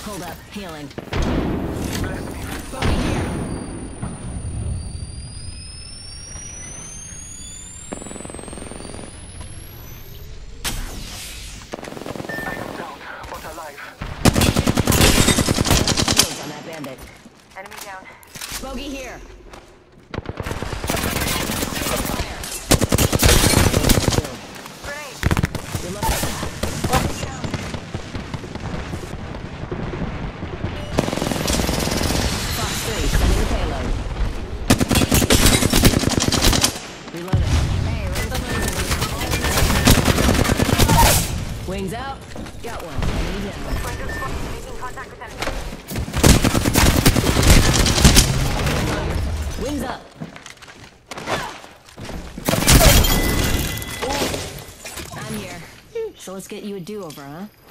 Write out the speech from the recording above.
Hold up, healing. Bogey here. I am down, but alive. Shields on that bandit. Enemy down. Bogey here. Grenade. You're looking. Fox 3, sending the payload. Reloading. Hey, wings out. Got one. Enemy down. Going to squad. Making contact with enemy. Wings up. I'm here. So let's get you a do-over, huh?